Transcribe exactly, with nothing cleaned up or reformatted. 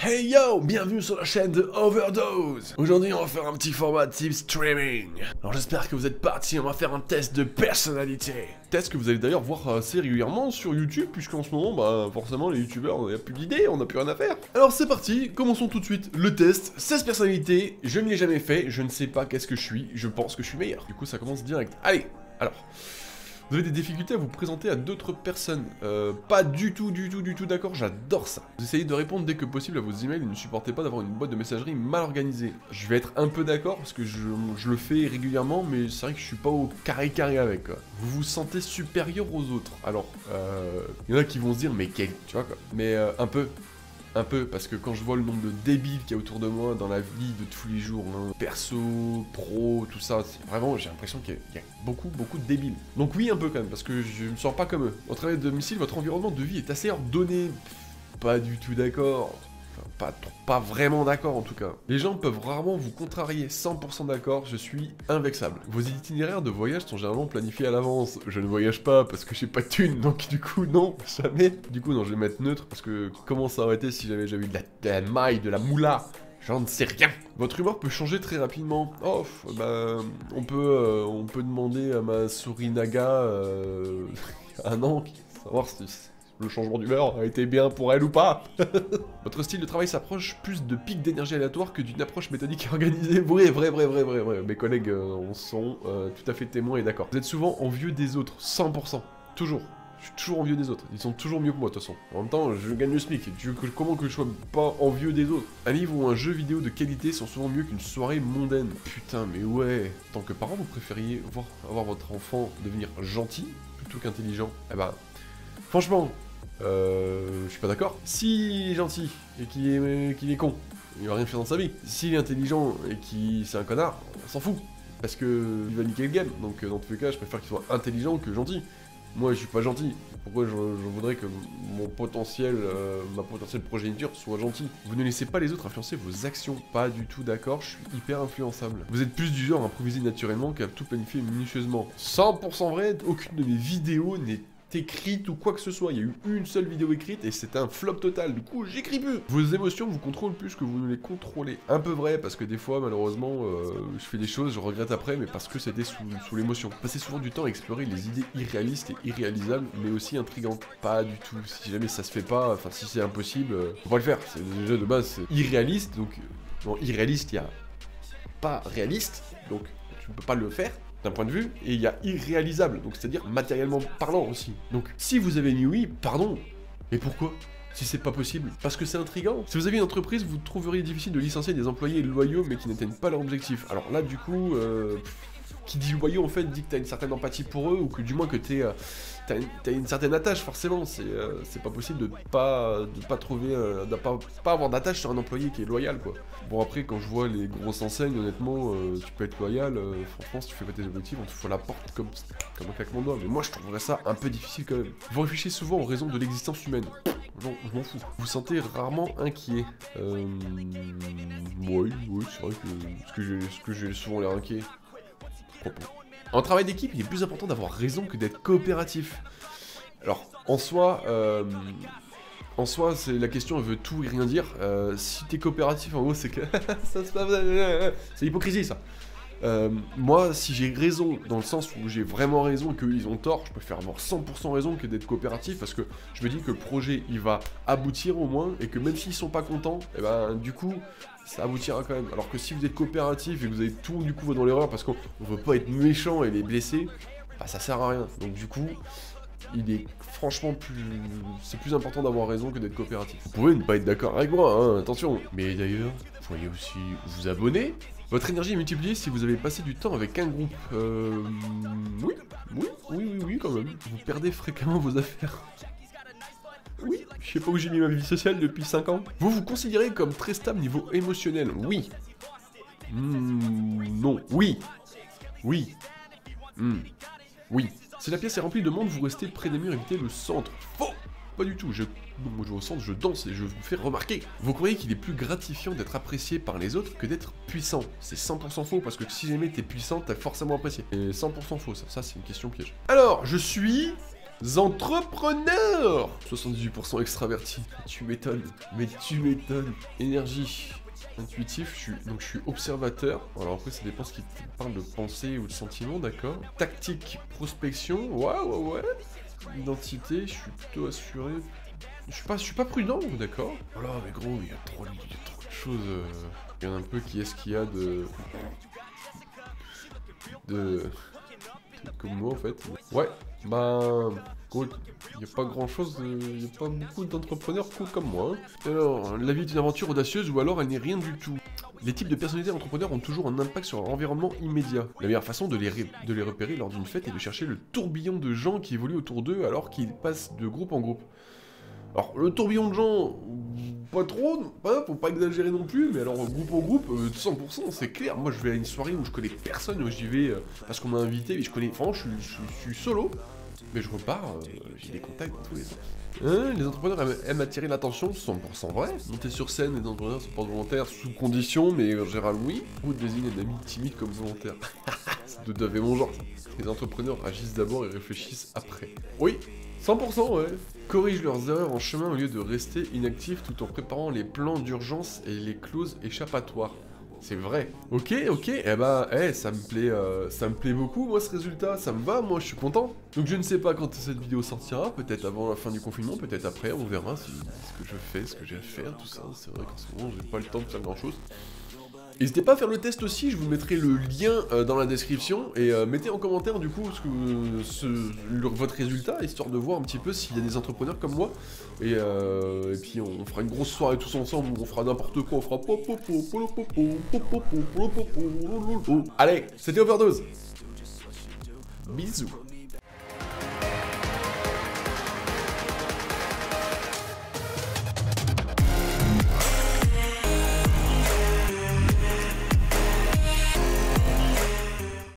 Hey yo, bienvenue sur la chaîne de Overdose. Aujourd'hui on va faire un petit format type streaming. Alors j'espère que vous êtes partis, on va faire un test de personnalité. Test que vous allez d'ailleurs voir assez régulièrement sur YouTube, puisqu'en ce moment, bah forcément les youtubeurs, on n'a plus d'idées, on n'a plus rien à faire. Alors c'est parti, commençons tout de suite le test. seize personnalités, je ne l'ai jamais fait, je ne sais pas qu'est-ce que je suis, je pense que je suis meilleur. Du coup ça commence direct. Allez, alors... Vous avez des difficultés à vous présenter à d'autres personnes. Euh, pas du tout, du tout, du tout d'accord, j'adore ça. Vous essayez de répondre dès que possible à vos emails et ne supportez pas d'avoir une boîte de messagerie mal organisée. Je vais être un peu d'accord parce que je, je le fais régulièrement, mais c'est vrai que je suis pas au carré carré avec quoi. Vous vous sentez supérieur aux autres. Alors, euh, il y en a qui vont se dire, mais quel, tu vois quoi. Mais euh, un peu. Un peu, parce que quand je vois le nombre de débiles qu'il y a autour de moi dans la vie de tous les jours, hein, perso, pro, tout ça, vraiment j'ai l'impression qu'il y, y a beaucoup, beaucoup de débiles. Donc oui, un peu quand même, parce que je me sens pas comme eux. Au travail de domicile, votre environnement de vie est assez ordonné. Pff, pas du tout d'accord. Enfin, pas, pas vraiment d'accord en tout cas. Les gens peuvent rarement vous contrarier, cent pour cent d'accord, je suis invexable. Vos itinéraires de voyage sont généralement planifiés à l'avance. Je ne voyage pas parce que j'ai pas de thunes, donc du coup non, jamais. Du coup non, je vais mettre neutre parce que comment s'arrêter si j'avais jamais eu de la, de la maille, de la moula? J'en ne sais rien. Votre humeur peut changer très rapidement. Oh, bah, on peut, euh, on peut demander à ma souris Naga, euh, un an, savoir si... le changement d'humeur a été bien pour elle ou pas. Votre style de travail s'approche plus de pics d'énergie aléatoires que d'une approche méthodique et organisée. Vrai, vrai, vrai, vrai, vrai, vrai. Mes collègues euh, en sont euh, tout à fait témoins et d'accord. Vous êtes souvent envieux des autres, cent pour cent. Toujours. Je suis toujours envieux des autres. Ils sont toujours mieux que moi, de toute façon. En même temps, je gagne le SMIC. Tu veux que, comment que je sois pas envieux des autres? Un livre ou un jeu vidéo de qualité sont souvent mieux qu'une soirée mondaine. Putain, mais ouais. Tant que parent, vous préfériez voir, avoir votre enfant devenir gentil plutôt qu'intelligent? Eh ben, franchement... Euh, je suis pas d'accord. S'il est gentil et qu'il est, qu'il est con, il va rien faire dans sa vie. S'il est intelligent et qu'il c'est un connard, on s'en fout. Parce que il va niquer le game. Donc dans tous les cas, je préfère qu'il soit intelligent que gentil. Moi, je suis pas gentil. Pourquoi je, je voudrais que mon potentiel, euh, ma potentielle progéniture soit gentil? Vous ne laissez pas les autres influencer vos actions. Pas du tout d'accord, je suis hyper influençable. Vous êtes plus du genre à improviser naturellement qu'à tout planifier minutieusement. cent pour cent vrai, aucune de mes vidéos n'est écrite ou quoi que ce soit. Il y a eu une seule vidéo écrite et c'était un flop total. Du coup, j'écris plus. Vos émotions vous contrôlent plus que vous ne les contrôlez. Un peu vrai, parce que des fois, malheureusement, euh, je fais des choses, je regrette après, mais parce que c'était sous, sous l'émotion. Passez souvent du temps à explorer les idées irréalistes et irréalisables, mais aussi intrigantes. Pas du tout. Si jamais ça se fait pas, enfin, si c'est impossible, euh, faut pas le faire. C'est déjà de base, c'est irréaliste. Donc, bon, irréaliste, il y a pas réaliste, donc tu ne peux pas le faire d'un point de vue, et il y a irréalisable, donc c'est-à-dire matériellement parlant aussi. Donc, si vous avez mis oui, pardon, mais pourquoi? Si c'est pas possible, parce que c'est intriguant. Si vous avez une entreprise, vous trouveriez difficile de licencier des employés loyaux mais qui n'atteignent pas leur objectif. Alors là, du coup, euh, qui dit loyaux en fait dit que t'as une certaine empathie pour eux, ou que du moins que t'es... Euh, T'as une, t'as une certaine attache, forcément, c'est euh, pas possible de pas, de pas trouver, euh, de pas, pas avoir d'attache sur un employé qui est loyal, quoi. Bon, après, quand je vois les grosses enseignes, honnêtement, euh, tu peux être loyal, euh, franchement, si tu fais pas tes objectifs, on te fout la porte comme, comme un claquement de doigts. Mais moi, je trouverais ça un peu difficile quand même. Vous réfléchissez souvent aux raisons de l'existence humaine. Non, je m'en fous. Vous sentez rarement inquiet. Euh... Oui, oui, c'est vrai que, ce que j'ai souvent l'air inquiet. Propos. En travail d'équipe, il est plus important d'avoir raison que d'être coopératif. Alors, en soi, euh, en soi, c'est la question, elle veut tout et rien dire. Euh, si t'es coopératif, en gros, c'est que ça se passe, c'est l'hypocrisie, ça. Euh, moi, si j'ai raison, dans le sens où j'ai vraiment raison et qu'ils ont tort, je préfère avoir cent pour cent raison que d'être coopératif, parce que je me dis que le projet, il va aboutir au moins, et que même s'ils sont pas contents, et ben, du coup, ça aboutira quand même. Alors que si vous êtes coopératif et que vous avez tout du coup dans l'erreur parce qu'on veut pas être méchant et les blesser, bah ça sert à rien. Donc du coup, il est franchement plus... c'est plus important d'avoir raison que d'être coopératif. Vous pouvez ne pas être d'accord avec moi, hein, attention. Mais d'ailleurs, vous pourriez aussi vous abonner. Votre énergie est multipliée si vous avez passé du temps avec un groupe. Euh... Oui, oui, oui, oui, oui, quand même. Vous perdez fréquemment vos affaires. Oui, je sais pas où j'ai mis ma vie sociale depuis cinq ans. Vous vous considérez comme très stable niveau émotionnel? Oui. Mmh, non. Oui. Oui. Mmh. Oui. Si la pièce est remplie de monde, vous restez près des murs, évitez le centre. Faux. Pas du tout. Je, moi, je vais au centre, je danse et je vous fais remarquer. Vous croyez qu'il est plus gratifiant d'être apprécié par les autres que d'être puissant? C'est cent pour cent faux, parce que si jamais t'es puissant, t'es forcément apprécié. Et cent pour cent faux, ça, ça c'est une question piège. Alors, je suis... entrepreneurs. soixante-dix-huit pour cent extraverti. Tu m'étonnes. Mais tu m'étonnes. Énergie. Intuitif, je suis, donc je suis observateur. Alors après, ça dépend ce qui te parle de pensée ou de sentiment, d'accord. Tactique, prospection. Ouais, ouais, ouais. Identité, je suis plutôt assuré. Je suis pas, je suis pas prudent, d'accord. Voilà, mais gros, il y a trop, il y a trop de choses. Euh... Regarde un peu qui est-ce qu'il y a de... De... Comme moi, en fait. Ouais, bah... Gros, il n'y a pas grand-chose, de... il n'y a pas beaucoup d'entrepreneurs cool comme moi. Hein. Alors, la vie est une aventure audacieuse ou alors elle n'est rien du tout. Les types de personnalités entrepreneurs ont toujours un impact sur leur environnement immédiat. La meilleure façon de les, ré... de les repérer lors d'une fête est de chercher le tourbillon de gens qui évoluent autour d'eux alors qu'ils passent de groupe en groupe. Alors, le tourbillon de gens, pas trop, hein, faut pas exagérer non plus, mais alors, groupe en groupe, euh, cent pour cent, c'est clair. Moi, je vais à une soirée où je connais personne, où j'y vais euh, parce qu'on m'a invité, mais je connais, franchement, je suis, je, je suis solo, mais je repars, euh, j'ai des contacts dans tous les sens. Hein, les entrepreneurs aiment, aiment attirer l'attention, cent pour cent vrai. Monter sur scène, les entrepreneurs se portent volontaires sous condition, mais en général, oui. Ou désigne un ami timide comme volontaire. C'est tout à fait mon genre. Les entrepreneurs agissent d'abord et réfléchissent après. Oui, cent pour cent, ouais. Corrigent leurs erreurs en chemin au lieu de rester inactifs tout en préparant les plans d'urgence et les clauses échappatoires. C'est vrai. Ok, ok, eh bah, eh, ça me plaît, euh, ça me plaît beaucoup, moi, ce résultat, ça me va, moi, je suis content. Donc je ne sais pas quand cette vidéo sortira, peut-être avant la fin du confinement, peut-être après, on verra si, ce que je fais, ce que j'ai à faire, tout ça. C'est vrai qu'en ce moment, j'ai pas le temps de faire grand-chose. N'hésitez pas à faire le test aussi, je vous mettrai le lien euh, dans la description et euh, mettez en commentaire du coup ce que, ce, le, votre résultat, histoire de voir un petit peu s'il y a des entrepreneurs comme moi. Et, euh, et puis on, on fera une grosse soirée tous ensemble, on fera n'importe quoi, on fera pop pop pop pop pop pop pop pop pop. Allez, c'était Overdose. Bisous.